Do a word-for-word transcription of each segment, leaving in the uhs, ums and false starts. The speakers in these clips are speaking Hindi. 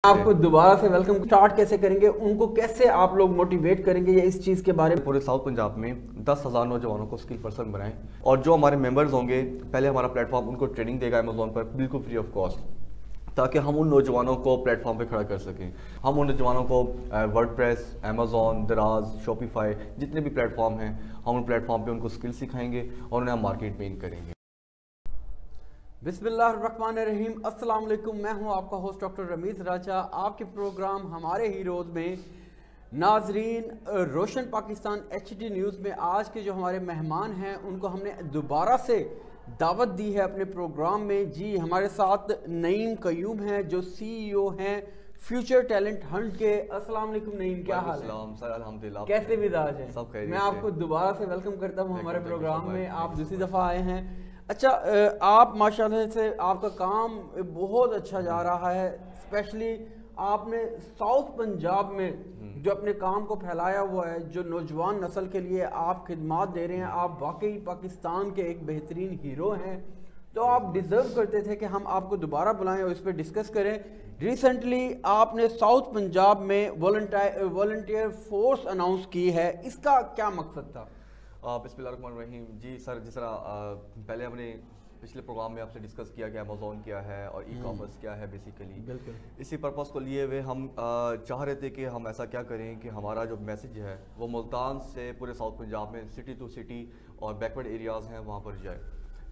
आपको दोबारा से वेलकम। स्टार्ट कैसे करेंगे, उनको कैसे आप लोग मोटिवेट करेंगे, ये इस चीज़ के बारे में पूरे साउथ पंजाब में दस हज़ार नौजवानों को स्किल पर्सन बनाएं और जो हमारे मेंबर्स होंगे पहले हमारा प्लेटफॉर्म उनको ट्रेनिंग देगा अमेजोन पर बिल्कुल फ्री ऑफ कॉस्ट, ताकि हम उन नौजवानों को प्लेटफॉर्म पे खड़ा कर सकें। हम उन नौजवानों को वर्डप्रेस, अमेजोन, दराज, शॉपिफाई जितने भी प्लेटफॉर्म हैं हम उन प्लेटफॉर्म पे उनको स्किल सिखाएंगे और उन्हें हम मार्केट में इन करेंगे। बिस्मिल्लाहिर्रहमानिर्रहीम, अस्सलाम वालेकुम। मैं हूं आपका होस्ट डॉक्टर रमीज़ राजा। आपके प्रोग्राम हमारे हीरोज़ में नाजरीन Roshan Pakistan H D news में आज के जो हमारे मेहमान हैं उनको हमने दोबारा से दावत दी है अपने प्रोग्राम में। जी, हमारे साथ नईम कयूम हैं जो सी ई ओ हैं फ्यूचर टैलेंट हंट के। अस्सलाम वालेकुम नईम, क्या हाल है? सर अल्हम्दुलिल्लाह, कैसे मिजाज हैं? सब खैरियत मैं आपको दोबारा से वेलकम करता हूँ हमारे प्रोग्राम में। आप दूसरी दफ़ा आए हैं। अच्छा, आप माशाल्लाह से आपका काम बहुत अच्छा जा रहा है। स्पेशली आपने साउथ पंजाब में जो अपने काम को फैलाया हुआ है, जो नौजवान नस्ल के लिए आप खिदमात दे रहे हैं, आप वाकई पाकिस्तान के एक बेहतरीन हीरो हैं। तो आप डिज़र्व करते थे कि हम आपको दोबारा बुलाएं और इस पर डिस्कस करें। रिसेंटली आपने साउथ पंजाब में वॉलंटियर वॉलंटियर फोर्स अनाउंस की है, इसका क्या मकसद था? बिस्मिल्लाहिर्रहमानिर्रहीम। जी सर, जिस तरह पहले हमने पिछले प्रोग्राम में आपसे डिस्कस किया कि अमेजोन क्या है और ई कॉमर्स क्या है, बेसिकली बिल्कुल इसी पर्पस को लिए हुए हम चाह रहे थे कि हम ऐसा क्या करें कि हमारा जो मैसेज है वो मुल्तान से पूरे साउथ पंजाब में सिटी टू सिटी और बैकवर्ड एरियाज़ हैं वहाँ पर जाए,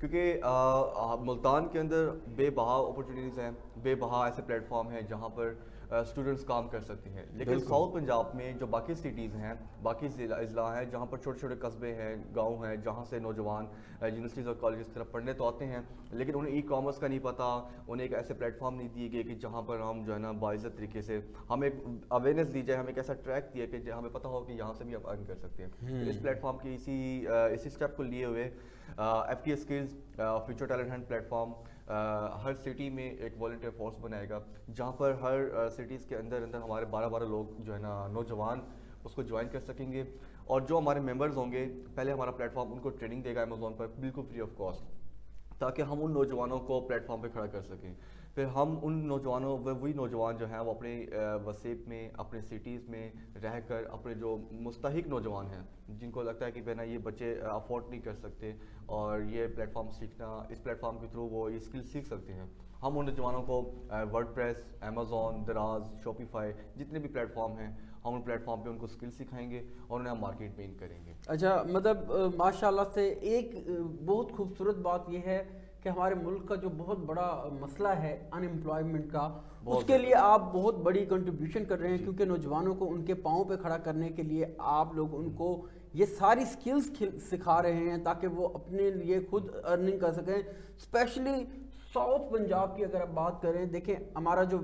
क्योंकि मुल्तान के अंदर बेबहा अपॉर्चुनिटीज़ हैं, बेबहा ऐसे प्लेटफॉर्म हैं जहाँ पर स्टूडेंट्स uh, काम कर सकते हैं। लेकिन साउथ पंजाब में जो बाकी सिटीज़ हैं, बाकी ज़िला हैं जहाँ पर छोटे छोटे कस्बे हैं, गांव हैं, जहाँ से नौजवान यूनिवर्सिटीज़ और कॉलेज की तरफ पढ़ने तो आते हैं, लेकिन उन्हें ई कॉमर्स का नहीं पता, उन्हें एक ऐसे प्लेटफॉर्म नहीं दिए गए कि जहाँ पर हम जो है ना बाइज़्ज़त तरीके से हमें अवेयरनेस दी जाए, हमें एक ऐसा ट्रैक दिया कि हमें पता हो कि यहाँ से भी आप अर्न कर सकते हैं। तो इस प्लेटफॉर्म की इसी इसी स्टेप को लिए हुए F T skills future talent hunt platform Uh, हर सिटी में एक वॉलंटियर फोर्स बनाएगा, जहाँ पर हर सिटीज़ uh, के अंदर अंदर हमारे बारह बारह लोग जो है ना नौजवान उसको ज्वाइन कर सकेंगे और जो हमारे मेंबर्स होंगे पहले हमारा प्लेटफॉर्म उनको ट्रेनिंग देगा अमेजोन पर बिल्कुल फ्री ऑफ कॉस्ट, ताकि हम उन नौजवानों को प्लेटफॉर्म पे खड़ा कर सकें। फिर हम उन नौजवानों वही नौजवान जो हैं वो अपने वसीब में, अपने सिटीज़ में रहकर अपने जो मुस्तहिक नौजवान हैं जिनको लगता है कि ना ये बच्चे अफोर्ड नहीं कर सकते और ये प्लेटफॉर्म सीखना, इस प्लेटफॉर्म के थ्रू वो ये स्किल सीख सकते हैं, हम उन नौजवानों को वर्डप्रेस, अमेजोन, दराज, शॉपिफाई जितने भी प्लेटफॉर्म हैं हम उन प्लेटफॉर्म पे उनको स्किल सिखाएंगे और उन्हें हम मार्केट में इन करेंगे। अच्छा, मतलब माशाल्लाह से एक बहुत खूबसूरत बात यह है कि हमारे मुल्क का जो बहुत बड़ा मसला है अनएम्प्लॉयमेंट का, उसके लिए आप बहुत बड़ी कंट्रीब्यूशन कर रहे हैं, क्योंकि नौजवानों को उनके पाँव पे खड़ा करने के लिए आप लोग उनको ये सारी स्किल्स सिखा रहे हैं ताकि वो अपने लिए खुद अर्निंग कर सकें। स्पेशली साउथ पंजाब की अगर आप बात करें, देखें हमारा जो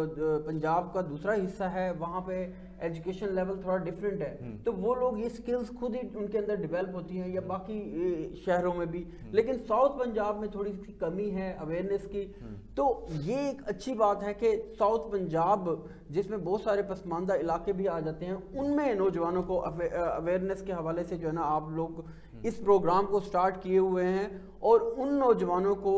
पंजाब का दूसरा हिस्सा है वहाँ पे एजुकेशन लेवल थोड़ा डिफरेंट है, तो वो लोग ये स्किल्स खुद ही उनके अंदर डेवलप होती हैं या बाकी शहरों में भी, लेकिन साउथ पंजाब में थोड़ी सी कमी है अवेयरनेस की। तो ये एक अच्छी बात है कि साउथ पंजाब जिसमें बहुत सारे पसमानदा इलाके भी आ जाते हैं, उनमें नौजवानों को अवेयरनेस के हवाले से जो है ना आप लोग इस प्रोग्राम को स्टार्ट किए हुए हैं और उन नौजवानों को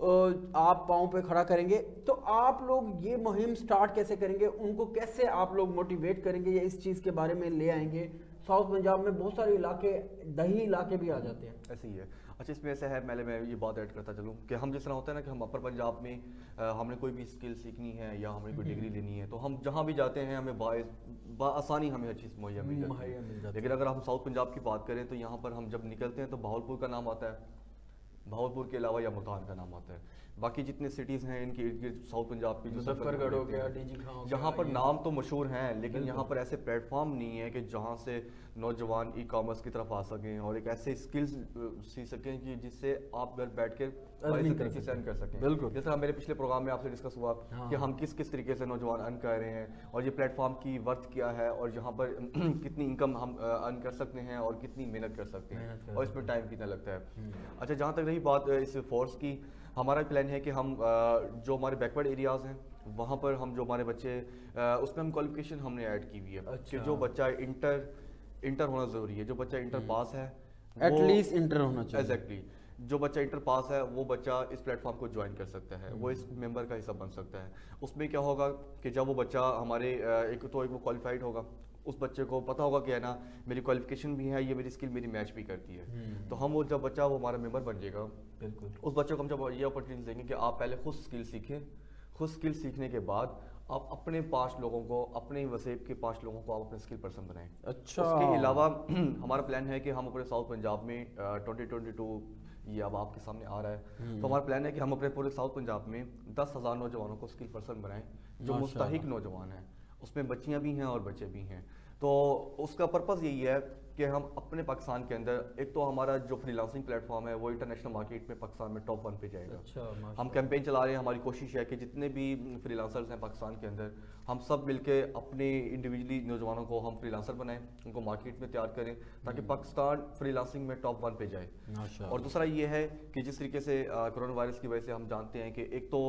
आप पाँव पे खड़ा करेंगे। तो आप लोग ये मुहिम स्टार्ट कैसे करेंगे, उनको कैसे आप लोग मोटिवेट करेंगे, या इस चीज़ के बारे में ले आएंगे? साउथ पंजाब में बहुत सारे इलाके दही इलाके भी आ जाते हैं। ऐसे ही है। अच्छा, इसमें ऐसा है, पहले मैं ये बात ऐड करता चलूँ कि हम जिस तरह होता है ना कि हम अपर पंजाब में आ, हमने कोई भी स्किल सीखनी है या हमने कोई डिग्री लेनी है तो हम जहाँ भी जाते हैं हमें बा आसानी हमें हर चीज़ मुहैया मिल जाती है। लेकिन अगर हम साउथ पंजाब की बात करें तो यहाँ पर हम जब निकलते हैं तो बहावलपुर का नाम आता है, बहावलपुर के अलावा या मुल्तान का नाम आता है, बाकी जितने सिटीज़ हैं इनके इर्द गिर्द साउथ पंजाब की मुजफ्फरगढ़ हो गया, डीजी खां हो गया, यहाँ पर नाम तो मशहूर हैं, लेकिन यहाँ पर ऐसे प्लेटफॉर्म नहीं है कि जहाँ से नौजवान ई कॉमर्स की तरफ आ सकें और एक ऐसे स्किल्स सीख सकें कि जिससे आप घर बैठ के तरीके से अर्न कर सकें। बिल्कुल, जिस तरह मेरे पिछले प्रोग्राम में आपसे डिस्कस हुआ हाँ। कि हम किस किस तरीके से नौजवान अर्न कर रहे हैं और ये प्लेटफॉर्म की वर्थ क्या है और यहाँ पर कितनी इनकम हम अर्न कर सकते हैं और कितनी मेहनत कर सकते हैं और इसमें टाइम कितना लगता है। अच्छा, जहाँ तक रही बात इस फोर्स की, हमारा प्लान है कि हम जो हमारे बैकवर्ड एरियाज़ हैं वहाँ पर हम जो हमारे बच्चे उसमें हम क्वालिफिकेशन हमने ऐड की हुई है। अच्छा। कि जो बच्चा इंटर इंटर होना ज़रूरी है, जो बच्चा इंटर पास है एटलीस्ट इंटर होना चाहिए। एग्जैक्टली, जो बच्चा इंटर पास है वो बच्चा इस प्लेटफॉर्म को ज्वाइन कर सकता है, वो इस मेंबर का हिस्सा बन सकता है। उसमें क्या होगा कि जब वो बच्चा हमारे एक तो एक वो क्वालिफाइड होगा, उस बच्चे को पता होगा कि है ना मेरी क्वालिफिकेशन भी है, ये मेरी स्किल मेरी मैच भी करती है, तो हम वो जब बच्चा वो हमारा मेंबर बन जाएगा, बिल्कुल उस बच्चे को हम जब ये अपॉर्चुनिटी देंगे कि आप पहले खुद स्किल सीखें, खुद स्किल सीखने के बाद आप अपने पांच लोगों को, अपने वसेब के पांच लोगों को आप अपने स्किल पर्सन बनाएं। अच्छा। उसके अलावा हमारा प्लान है कि हम अपने साउथ पंजाब में ट्वेंटी ट्वेंटी टू ये अब आपके सामने आ रहा है, तो हमारा प्लान है कि हम अपने पूरे साउथ पंजाब में दस हज़ार नौजवानों को स्किल पर्सन बनाएं जो मुस्तहिक नौजवान हैं, उसमें बच्चियां भी हैं और बच्चे भी हैं। तो उसका पर्पज़ यही है कि हम अपने पाकिस्तान के अंदर, एक तो हमारा जो फ्रीलांसिंग प्लेटफॉर्म है वो इंटरनेशनल मार्केट में पाकिस्तान में टॉप वन पे जाएगा। अच्छा, हम कैंपेन चला रहे हैं, हमारी कोशिश है कि जितने भी फ्रीलांसर्स हैं पाकिस्तान के अंदर, हम सब मिलके अपने इंडिविजुअली नौजवानों को हम फ्रीलांसर बनाएं, उनको मार्केट में तैयार करें ताकि पाकिस्तान फ्रीलांसिंग में टॉप वन पे जाए। और दूसरा ये है कि जिस तरीके से कोरोना वायरस की वजह से हम जानते हैं कि एक तो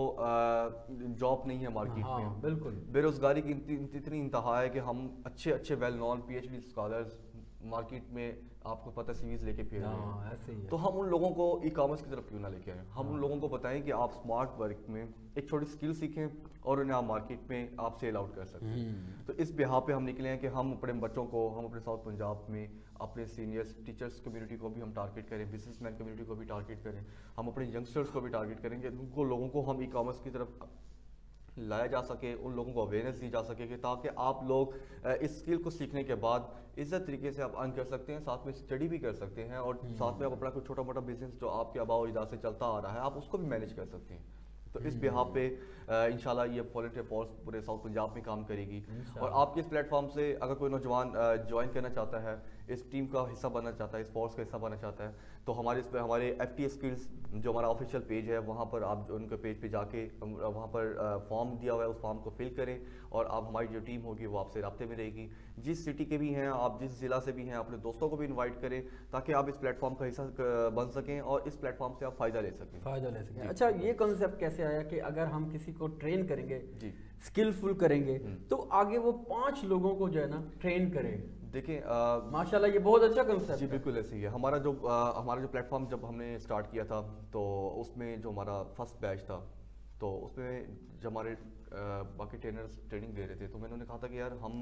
जॉब नहीं है मार्केट हाँ, में, बिल्कुल बेरोजगारी की इतनी इंतहा है कि हम अच्छे अच्छे well known P H D scholars market में आपको पता सीवीज लेके फिर रहे हैं, ऐसे ही है। तो हम उन लोगों को ई कॉमर्स की तरफ क्यों ना लेके आए, हम उन लोगों को बताएं कि आप स्मार्ट वर्क में एक छोटी स्किल सीखें और उन्हें आप मार्केट में आप सेल आउट कर सकते हैं। तो इस बिहार पे हम निकले हैं कि हम अपने बच्चों को, हम अपने साउथ पंजाब में अपने सीनियर्स टीचर्स कम्युनिटी को भी हम टारगेट करें, बिजनेसमैन कम्युनिटी को भी टारगेट करें, हम अपने यंगस्टर्स को भी टारगेट करेंगे, उनको लोगों को हम ई कॉमर्स की तरफ लाया जा सके, उन लोगों को अवेयरनेस दी जा सके कि ताकि आप लोग इस स्किल को सीखने के बाद इज्जत तरीके से आप अर्न कर सकते हैं, साथ में स्टडी भी कर सकते हैं और साथ में आप अपना कोई छोटा मोटा बिजनेस जो आपके आबाओ अजदाद से चलता आ रहा है आप उसको भी मैनेज कर सकते हैं। तो इस बिहाफ पे इंशाल्लाह ये वॉलंटियर फोर्स पूरे साउथ पंजाब में काम करेगी। और आपके इस प्लेटफॉर्म से अगर कोई नौजवान ज्वाइन करना चाहता है, इस टीम का हिस्सा बनना चाहता है, इस फोर्स का हिस्सा बनना चाहता है, तो हमारे इस पे हमारे एफ टी स्किल्स जो हमारा ऑफिशियल पेज है वहाँ पर आप उनके पेज पे जाके वहाँ पर फॉर्म दिया हुआ है, उस फॉर्म को फिल करें और आप हमारी जो टीम होगी वो आपसे राब्ते में रहेगी। जिस सिटी के भी हैं आप, जिस ज़िला से भी हैं, अपने दोस्तों को भी इन्वाइट करें ताकि आप इस प्लेटफॉर्म का हिस्सा बन सकें और इस प्लेटफॉर्म से आप फ़ायदा ले सकें फ़ायदा ले सकें। अच्छा, ये कॉन्सेप्ट कैसे आया कि अगर हम किसी को ट्रेन करेंगे, स्किलफुल करेंगे, तो आगे वो पाँच लोगों को जो है ना ट्रेन करें? देखिए माशाल्लाह ये बहुत अच्छा कंसेप्ट जी, बिल्कुल ऐसे ही है। हमारा जो आ, हमारा जो प्लेटफॉर्म जब हमने स्टार्ट किया था तो उसमें जो हमारा फर्स्ट बैच था तो उसमें जब हमारे बाकी ट्रेनर्स ट्रेनिंग दे रहे थे तो मैंने उन्हें कहा था कि यार हम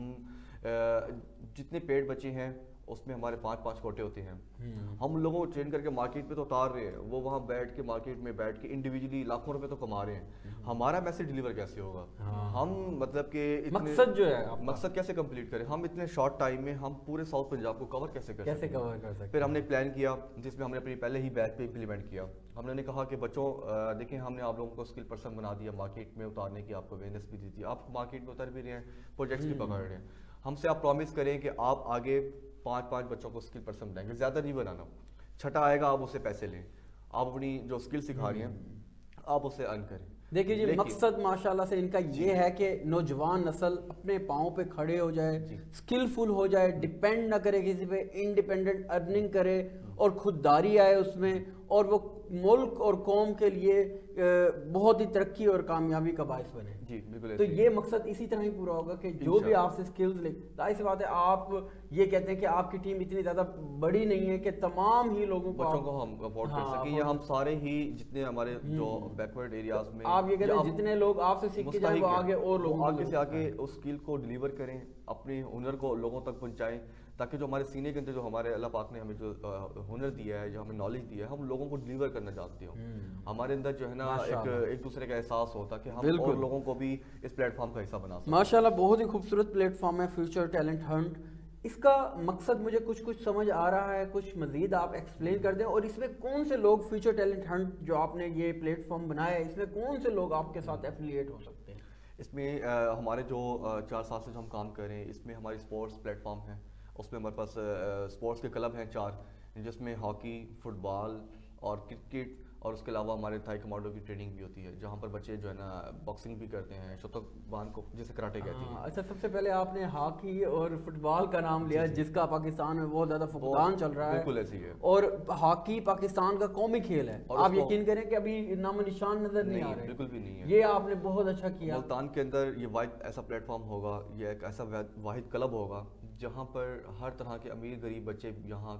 आ, जितने पेड बच्चे हैं उसमें हमारे पांच पांच कोटे होते हैं, हम लोगों को ट्रेन करके मार्केट पे तो उतार रहे हैं, वो वहाँ बैठ के मार्केट में बैठ के इंडिविजुअली लाखों रुपए तो कमा रहे हैं, हमारा मैसेज डिलीवर कैसे होगा? हाँ। हम मतलब कि मकसद जो है मकसद कैसे कंप्लीट करें, हम इतने शॉर्ट टाइम में हम पूरे साउथ पंजाब को कवर कैसे कर कैसे कवर कर सकते? फिर हमने एक प्लान किया जिसमें हमने अपनी पहले ही बैच पे इम्प्लीमेंट किया। हमने ने कहा कि बच्चों देखें, हमने आप लोगों को स्किल पर्सन बना दिया, मार्केट में उतारने की आपको अवेयरनेस भी दी थी, आप मार्केट में उतर भी रहे हैं, प्रोजेक्ट्स भी पकड़ रहे हैं। हमसे आप प्रॉमिस करें कि आप आगे पांच पांच बच्चों को स्किल पर्सन बनाएंगे, ज़्यादा नहीं बनाना, छठा आएगा आप उससे पैसे लें, आप अपनी जो स्किल सिखा रही हैं आप उससे अर्न करें। देखिए जी, मकसद माशाल्लाह से इनका ये है कि नौजवान नस्ल अपने पाँव पे खड़े हो जाए, स्किलफुल हो जाए, डिपेंड ना करे किसी पे, इंडिपेंडेंट अर्निंग करे और खुददारी आए उसमें, और वो मुल्क और कौम के लिए बहुत ही तरक्की और कामयाबी का बायस बने। जी बिल्कुल। तो ये मकसद इसी तरह ही पूरा होगा कि जो भी आपसे स्किल्स ले, जाहिर सी बात है आप ये कहते हैं कि आपकी टीम इतनी ज़्यादा बड़ी नहीं है कि तमाम ही लोगों को बच्चों को हम अफोर्ड कर सकें, या हम सारे ही जितने हमारे जो बैकवर्ड एरियाज में आप ये कहते हैं जितने लोग आपसे सीख के जाए वो आगे और लोग आगे से आगे उस स्किल को डिलीवर करें, अपने हुनर को लोगों तक पहुंचाएं, ताकि जो हमारे सीने के अंदर जो हमारे अल्लाह पाक ने हमें जो हुनर दिया है, जो हमें नॉलेज दिया है, हम लोगों को डिलीवर करना चाहते हो। हमारे अंदर जो है ना एक एक दूसरे का एहसास होता कि हम और लोगों को भी इस प्लेटफॉर्म का हिस्सा बना सकते हैं। माशाल्लाह बहुत ही खूबसूरत प्लेटफॉर्म है फ्यूचर टैलेंट हंट। इसका मकसद मुझे कुछ कुछ समझ आ रहा है, कुछ मजीद आप एक्सप्लेन कर दें। और इसमें कौन से लोग, फ्यूचर टैलेंट हंट जो आपने ये प्लेटफॉर्म बनाया है, इसमें कौन से लोग आपके साथ एफिलिएट हो सकते हैं? इसमें आ, हमारे जो आ, चार साल से जो हम काम कर रहे हैं, इसमें हमारी स्पोर्ट्स प्लेटफॉर्म है, उसमें हमारे पास स्पोर्ट्स के क्लब हैं चार, जिसमें हॉकी, फुटबॉल और क्रिकेट, और उसके अलावा हमारे थाई कमांडो की ट्रेनिंग भी होती है, जहाँ पर बच्चे जो है ना बॉक्सिंग भी करते हैं, शतकबान को जिसे कराटे कहते हैं। अच्छा, सबसे पहले आपने हॉकी और फुटबॉल का नाम लिया, जिसका पाकिस्तान में बहुत ज़्यादा फुकदान चल रहा है। बिल्कुल ऐसी है। और हॉकी पाकिस्तान का कौमी खेल है, आप यकीन करें कि अभी नामो निशान नजर नहीं आ रहे। बिल्कुल भी नहीं है। ये आपने बहुत अच्छा किया। मुल्तान के अंदर ये वाहिद ऐसा प्लेटफॉर्म होगा, ये एक ऐसा वाहिद क्लब होगा जहाँ पर हर तरह के अमीर गरीब बच्चे यहाँ के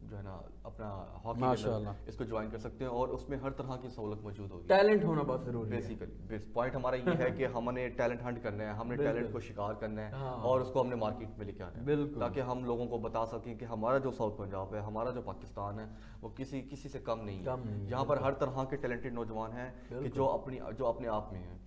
जो है ना अपना हॉकी इसको ज्वाइन कर सकते हैं और उसमें हर तरह की सहूलत मौजूद होगी। टैलेंट होना बहुत जरूरी है बेसिकली। पॉइंट हमारा ये है कि हमने टैलेंट हंट करना है, हमने टैलेंट को शिकार करना है हाँ। और उसको हमने मार्केट में लेके आना है ताकि हम लोगों को बता सकें कि हमारा जो साउथ पंजाब है, हमारा जो पाकिस्तान है वो किसी किसी से कम नहीं है। यहाँ पर हर तरह के टैलेंटेड नौजवान हैं कि जो अपनी जो अपने आप में हैं।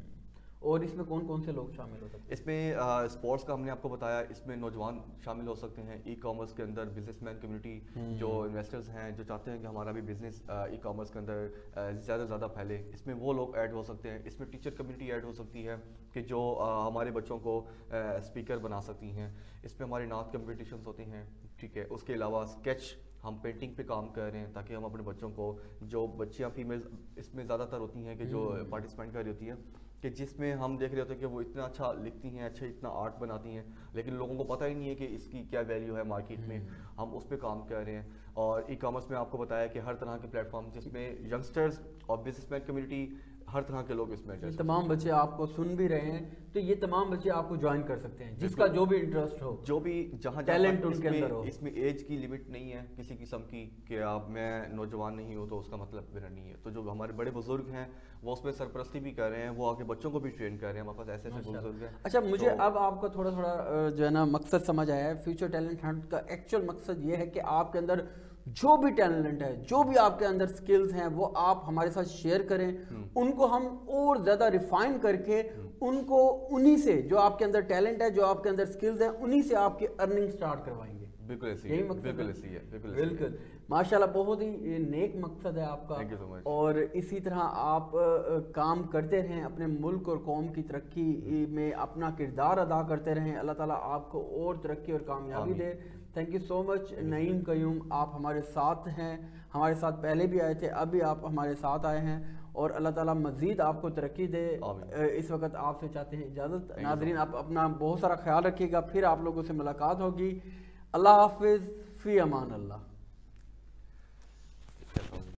और इसमें कौन कौन से लोग शामिल हो सकते हैं? इसमें स्पोर्ट्स का हमने आपको बताया, इसमें नौजवान शामिल हो सकते हैं। ई कॉमर्स के अंदर बिजनेसमैन कम्युनिटी जो इन्वेस्टर्स हैं जो चाहते हैं कि हमारा भी बिजनेस ई कॉमर्स के अंदर ज़्यादा से ज़्यादा फैले, इसमें वो लोग ऐड हो सकते हैं। इसमें टीचर कम्युनिटी ऐड हो सकती है कि जो आ, हमारे बच्चों को स्पीकर बना सकती हैं। इसमें हमारे नात कम्पिटिशन्स होते हैं, ठीक है। उसके अलावा स्केच हम पेंटिंग पे काम कर रहे हैं ताकि हम अपने बच्चों को, जो बच्चियाँ फीमेल्स इसमें ज़्यादातर होती हैं कि जो पार्टिसिपेंट कर रही होती हैं कि जिसमें हम देख रहे होते हैं कि वो इतना अच्छा लिखती हैं, अच्छा इतना आर्ट बनाती हैं, लेकिन लोगों को पता ही नहीं है कि इसकी क्या वैल्यू है मार्केट में। हम उस पर काम कर रहे हैं। और ई कॉमर्स में आपको बताया कि हर तरह के प्लेटफॉर्म जिसमें यंगस्टर्स और बिजनेसमैन कम्युनिटी हर तरह के लोग इसमें, ये तमाम बच्चे आपको सुन भी रहे हैं तो ये तमाम बच्चे आपको ज्वाइन कर सकते हैं जिसका जो भी इंटरेस्ट हो, जो भी जहाँ टैलेंट उनके अंदर हो। इसमें एज की लिमिट नहीं है किसी किस्म की कि आप मैं नौजवान नहीं हूँ तो उसका मतलब मेरा नहीं है। तो जो हमारे बड़े बुजुर्ग हैं वो उसमें सरपरस्ती भी कर रहे हैं, वो आगे बच्चों को भी ट्रेन कर रहे हैं। हमारे पास ऐसे ऐसे बुजुर्ग हैं। अच्छा, मुझे तो, अब आपका थोड़ा थोड़ा जो है ना मकसद समझ आया है। फ्यूचर टैलेंट हंट का एक्चुअल मकसद ये है कि आपके अंदर जो भी टैलेंट है, जो भी आपके अंदर स्किल्स हैं, वो आप हमारे साथ शेयर करें, उनको हम और ज़्यादा रिफाइन करके उनको उन्हीं से, जो आपके अंदर टैलेंट है, जो आपके अंदर स्किल्स हैं, उन्हीं से आपकी अर्निंग स्टार्ट करवाएंगे। बिल्कुल ऐसी यही मकसद बिल्कुल ऐसी है। बिल्कुल बिल्कुल माशाल्लाह, बहुत ही नेक मकसद है आपका। Thank you so much. और इसी तरह आप आ, काम करते रहें, अपने मुल्क और कौम की तरक्की में अपना किरदार अदा करते रहें। अल्लाह ताला आपको और तरक्की और कामयाबी दे। Thank you so much Naeem Qayyum, आप हमारे साथ हैं, हमारे साथ पहले भी आए थे, अब भी आप हमारे साथ आए हैं और अल्लाह ताला मज़ीद आपको तरक्की दे। इस वक्त आपसे चाहते हैं इजाज़त। नाज़रीन, आप अपना बहुत सारा ख्याल रखिएगा, फिर आप लोगों से मुलाकात होगी। अल्लाह हाफिज़, फ़ी अमान अल्लाह।